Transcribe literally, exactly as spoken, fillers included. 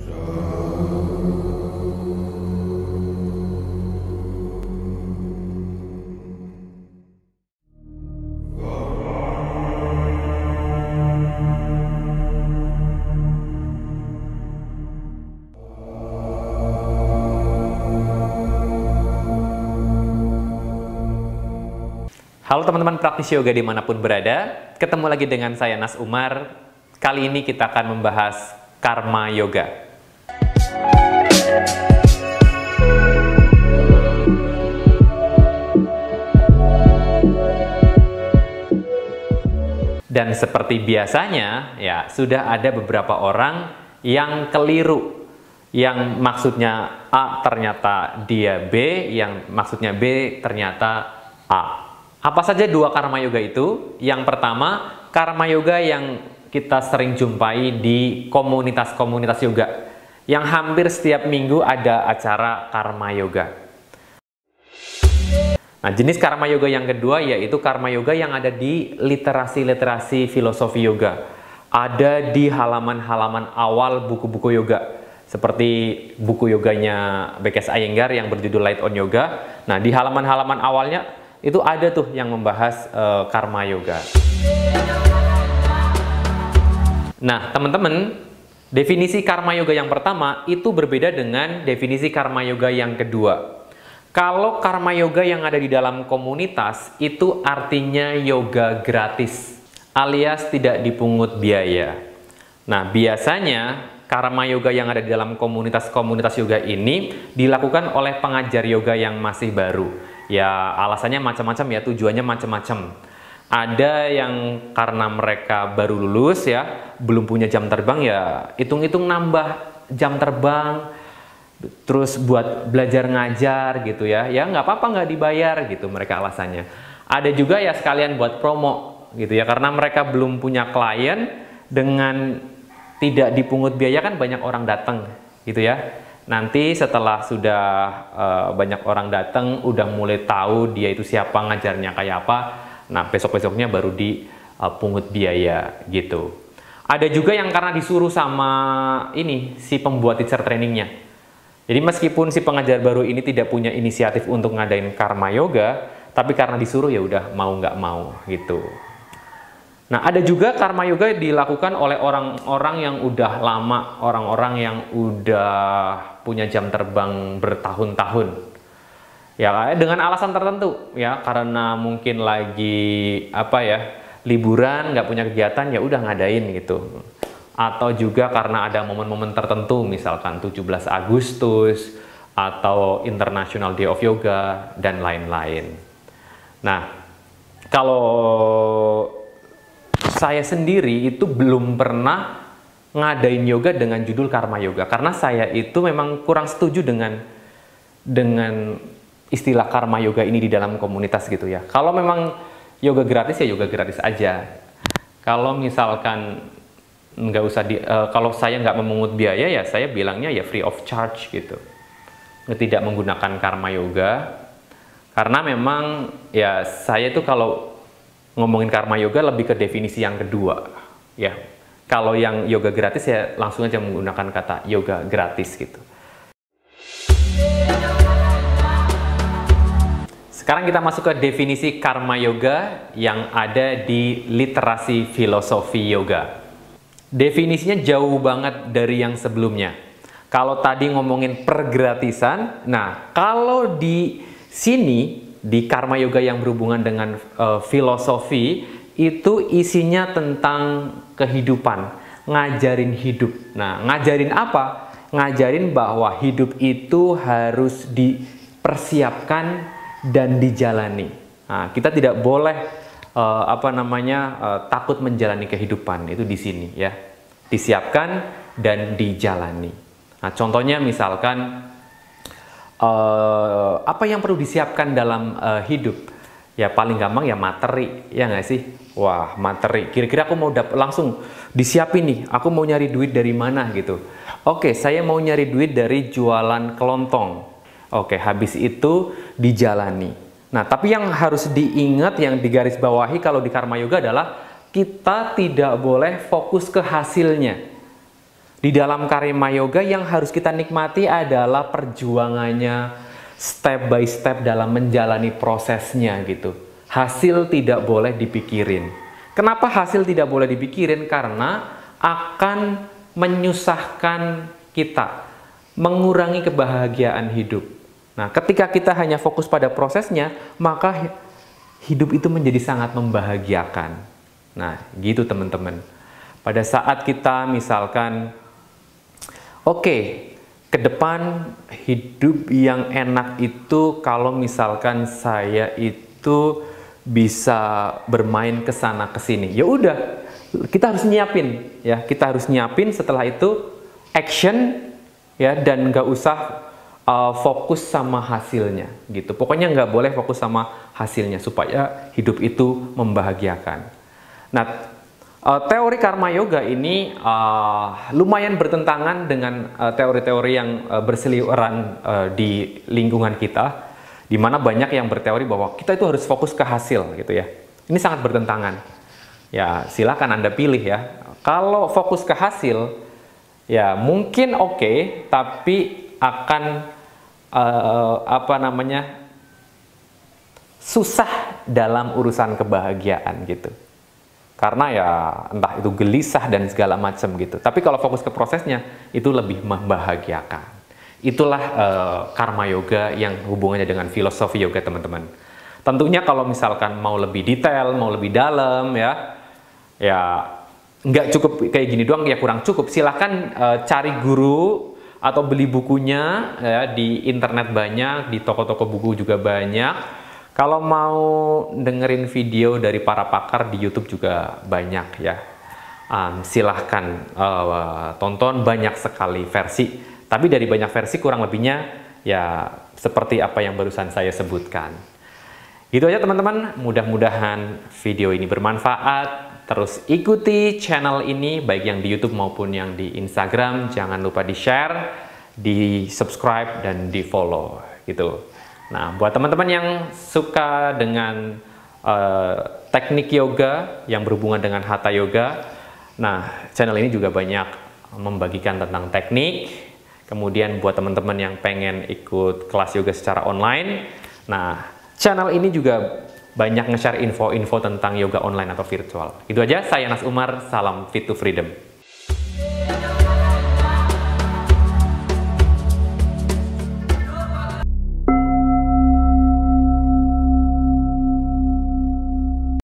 Halo teman-teman praktisi yoga dimanapun berada, ketemu lagi dengan saya Nas Umar. Kali ini kita akan membahas karma yoga. Dan seperti biasanya, ya sudah ada beberapa orang yang keliru. Yang maksudnya A ternyata dia B, yang maksudnya B ternyata A. Apa saja dua karma yoga itu? Yang pertama, karma yoga yang kita sering jumpai di komunitas-komunitas yoga, yang hampir setiap minggu ada acara karma yoga. Nah, jenis karma yoga yang kedua yaitu karma yoga yang ada di literasi-literasi filosofi yoga. Ada di halaman-halaman awal buku-buku yoga, seperti buku yoganya B K S Iyengar yang berjudul Light on Yoga. Nah, di halaman-halaman awalnya itu ada tuh yang membahas uh, karma yoga. Nah, teman-teman, definisi karma yoga yang pertama itu berbeda dengan definisi karma yoga yang kedua. Kalau karma yoga yang ada di dalam komunitas itu artinya yoga gratis, alias tidak dipungut biaya. Nah, biasanya karma yoga yang ada di dalam komunitas-komunitas yoga ini dilakukan oleh pengajar yoga yang masih baru. Ya, alasannya macam-macam ya, tujuannya macam-macam. Ada yang karena mereka baru lulus ya, belum punya jam terbang ya, hitung-hitung nambah jam terbang, terus buat belajar ngajar gitu ya. Ya nggak apa-apa nggak dibayar gitu mereka alasannya. Ada juga ya sekalian buat promo gitu ya, karena mereka belum punya klien, dengan tidak dipungut biaya kan banyak orang datang gitu ya. Nanti setelah sudah uh, banyak orang datang, udah mulai tahu dia itu siapa, ngajarnya kayak apa, nah besok-besoknya baru dipungut uh, biaya gitu. Ada juga yang karena disuruh sama ini si pembuat teacher trainingnya. Jadi meskipun si pengajar baru ini tidak punya inisiatif untuk ngadain karma yoga, tapi karena disuruh ya udah mau nggak mau gitu. Nah, ada juga karma yoga dilakukan oleh orang-orang yang udah lama, orang-orang yang udah punya jam terbang bertahun-tahun. Ya, dengan alasan tertentu, ya, karena mungkin lagi apa ya, liburan, nggak punya kegiatan, ya udah ngadain gitu. Atau juga karena ada momen-momen tertentu, misalkan tujuh belas Agustus atau International Day of Yoga dan lain-lain. Nah, kalau saya sendiri itu belum pernah ngadain yoga dengan judul karma yoga, karena saya itu memang kurang setuju dengan dengan istilah karma yoga ini di dalam komunitas gitu ya. Kalau memang yoga gratis ya yoga gratis aja. Kalau misalkan nggak usah di, uh, kalau saya nggak memungut biaya ya saya bilangnya ya free of charge gitu. Tidak menggunakan karma yoga, karena memang ya saya itu kalau ngomongin karma yoga lebih ke definisi yang kedua ya. Kalau yang yoga gratis ya langsung aja menggunakan kata yoga gratis gitu. Sekarang kita masuk ke definisi karma yoga yang ada di literasi filosofi yoga. Definisinya jauh banget dari yang sebelumnya. Kalau tadi ngomongin pergratisan, nah kalau di sini di karma yoga yang berhubungan dengan uh, filosofi itu isinya tentang kehidupan, ngajarin hidup. Nah, ngajarin apa? Ngajarin bahwa hidup itu harus dipersiapkan dan dijalani. Nah, kita tidak boleh uh, apa namanya uh, takut menjalani kehidupan, itu di sini ya. Disiapkan dan dijalani. Nah, contohnya misalkan Uh, apa yang perlu disiapkan dalam uh, hidup? Ya paling gampang ya materi, ya nggak sih? Wah, materi. Kira-kira aku mau dapet langsung disiapin nih. Aku mau nyari duit dari mana gitu. Oke, saya mau nyari duit dari jualan kelontong. Oke, habis itu dijalani. Nah, tapi yang harus diingat, yang digarisbawahi kalau di karma yoga adalah kita tidak boleh fokus ke hasilnya. Di dalam Karma Yoga yang harus kita nikmati adalah perjuangannya, step by step dalam menjalani prosesnya gitu. Hasil tidak boleh dipikirin. Kenapa hasil tidak boleh dipikirin? Karena akan menyusahkan kita, mengurangi kebahagiaan hidup. Nah, ketika kita hanya fokus pada prosesnya, maka hidup itu menjadi sangat membahagiakan. Nah, gitu teman-teman. Pada saat kita misalkan, oke, okay, ke depan hidup yang enak itu kalau misalkan saya itu bisa bermain ke sana ke sini. Ya udah, kita harus nyiapin ya, kita harus nyiapin setelah itu action ya, dan nggak usah uh, fokus sama hasilnya gitu. Pokoknya nggak boleh fokus sama hasilnya supaya hidup itu membahagiakan. Nah, Uh, teori Karma Yoga ini uh, lumayan bertentangan dengan teori-teori uh, yang uh, berseliweran uh, di lingkungan kita, di mana banyak yang berteori bahwa kita itu harus fokus ke hasil gitu ya. Ini sangat bertentangan. Ya, silakan Anda pilih ya. Kalau fokus ke hasil, ya mungkin oke, okay, tapi akan uh, apa namanya susah dalam urusan kebahagiaan gitu. Karena ya entah itu gelisah dan segala macam gitu. Tapi kalau fokus ke prosesnya itu lebih membahagiakan. Itulah uh, Karma Yoga yang hubungannya dengan filosofi yoga teman-teman. Tentunya kalau misalkan mau lebih detail, mau lebih dalam ya, ya nggak cukup kayak gini doang ya, kurang cukup. Silahkan uh, cari guru atau beli bukunya ya, di internet banyak, di toko-toko buku juga banyak. Kalau mau dengerin video dari para pakar di YouTube juga banyak ya. Um, silahkan uh, tonton, banyak sekali versi. Tapi dari banyak versi kurang lebihnya ya seperti apa yang barusan saya sebutkan. Gitu aja teman-teman. Mudah-mudahan video ini bermanfaat. Terus ikuti channel ini baik yang di YouTube maupun yang di Instagram. Jangan lupa di-share, di-subscribe dan di-follow gitu. Nah, buat teman-teman yang suka dengan uh, teknik yoga yang berhubungan dengan hatha yoga, nah channel ini juga banyak membagikan tentang teknik. Kemudian buat teman-teman yang pengen ikut kelas yoga secara online, nah channel ini juga banyak nge-share info-info tentang yoga online atau virtual. Itu aja, saya Nas Umar, salam Fit to Freedom.